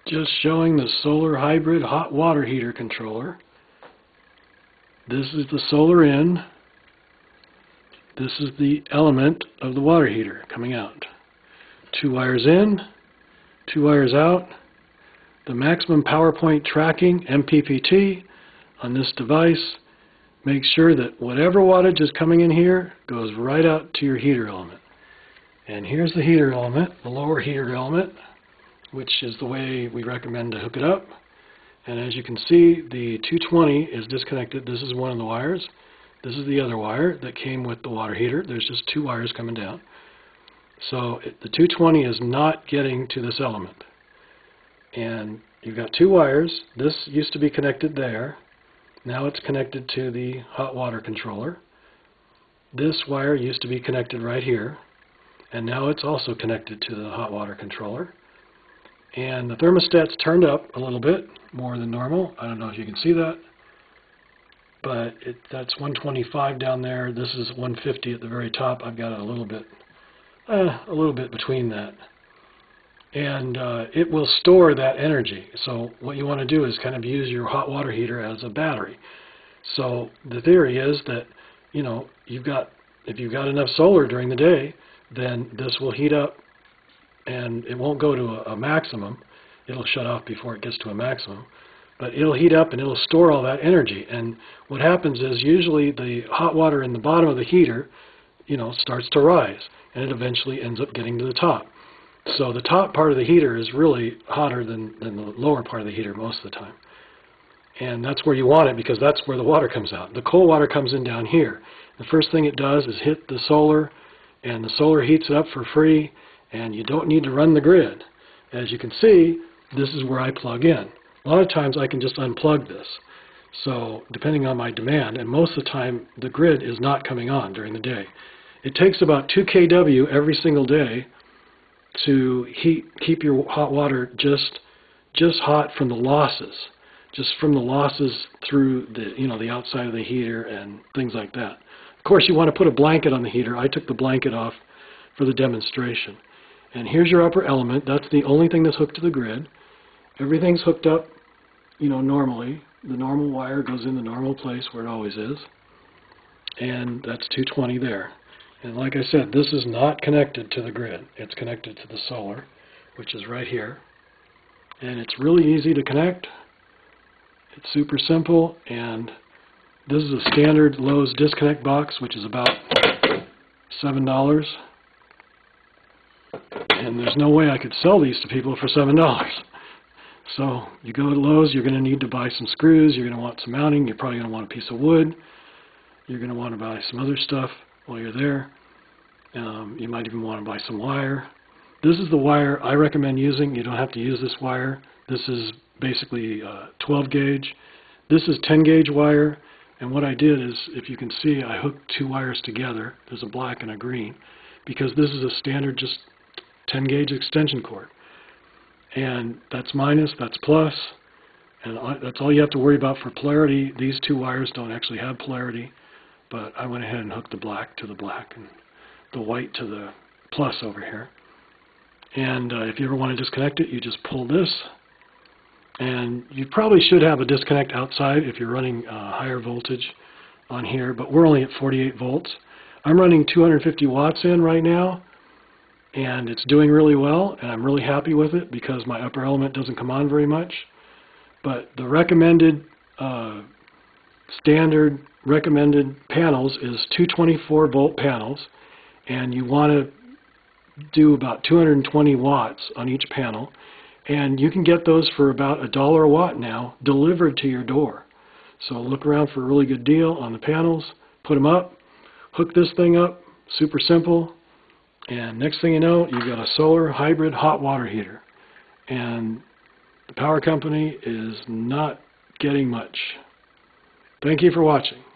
Just showing the solar hybrid hot water heater controller. This is the solar in. This is the element of the water heater coming out. 2 wires in, 2 wires out. The maximum power point tracking, MPPT, on this device makes sure that whatever wattage is coming in here goes right out to your heater element. And here's the heater element, the lower heater element, which is the way we recommend to hook it up. And as you can see, the 220 is disconnected. This is one of the wires. This is the other wire that came with the water heater. There's just 2 wires coming down. So the 220 is not getting to this element. And you've got 2 wires. This used to be connected there. Now it's connected to the hot water controller. This wire used to be connected right here. And now it's also connected to the hot water controller. And the thermostat's turned up a little bit, more than normal. I don't know if you can see that. But that's 125 down there. This is 150 at the very top. I've got it a little bit between that. And it will store that energy. So what you want to do is kind of use your hot water heater as a battery. So the theory is that, you know, if you've got enough solar during the day, then this will heat up and it won't go to a maximum. It'll shut off before it gets to a maximum. But it'll heat up and it'll store all that energy. And what happens is usually the hot water in the bottom of the heater, you know, starts to rise. And it eventually ends up getting to the top. So the top part of the heater is really hotter than the lower part of the heater most of the time. And that's where you want it because that's where the water comes out. The cold water comes in down here. The first thing it does is hit the solar, and the solar heats it up for free, and you don't need to run the grid. As you can see, this is where I plug in. A lot of times I can just unplug this. So depending on my demand, and most of the time the grid is not coming on during the day. It takes about 2 kW every single day to keep your hot water just hot from the losses. Just from the losses through the outside of the heater and things like that. Of course, you want to put a blanket on the heater. I took the blanket off for the demonstration. And here's your upper element. That's the only thing that's hooked to the grid. Everything's hooked up, normally. The normal wire goes in the normal place where it always is. And that's 220 there. And like I said, this is not connected to the grid. It's connected to the solar, which is right here. And it's really easy to connect. It's super simple, and this is a standard Lowe's disconnect box, which is about $7. And there's no way I could sell these to people for $7. So you go to Lowe's, you're going to need to buy some screws, you're going to want some mounting, you're probably going to want a piece of wood, you're going to want to buy some other stuff while you're there. You might even want to buy some wire. This is the wire I recommend using. You don't have to use this wire. This is basically 12 gauge. This is 10 gauge wire, and what I did is, if you can see, I hooked 2 wires together. There's a black and a green, because this is a standard just 10 gauge extension cord. And that's minus, that's plus, and that's all you have to worry about for polarity. These 2 wires don't actually have polarity, but I went ahead and hooked the black to the black and the white to the plus over here. And if you ever want to disconnect it, you just pull this. And you probably should have a disconnect outside if you're running higher voltage on here, but we're only at 48 volts. I'm running 250 watts in right now, and it's doing really well, and I'm really happy with it because my upper element doesn't come on very much. But the recommended, standard recommended panels is 224 volt panels, and you want to do about 220 watts on each panel. And you can get those for about $1 a watt now, delivered to your door. So look around for a really good deal on the panels, put them up, hook this thing up, super simple, and next thing you know, you've got a solar hybrid hot water heater. And the power company is not getting much. Thank you for watching.